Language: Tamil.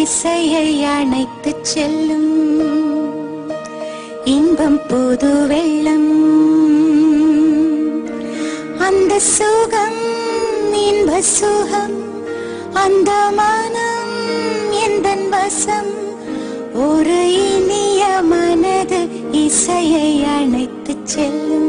இசையை அணைத்துச் செல்லும் இன்பம் புது வெள்ளம். அந்த சுகம் இன்ப சுகம், அந்த மனம் எந்தன் வசம். ஒரு இனிய மனது இசையை அணைத்துச் செல்லும்.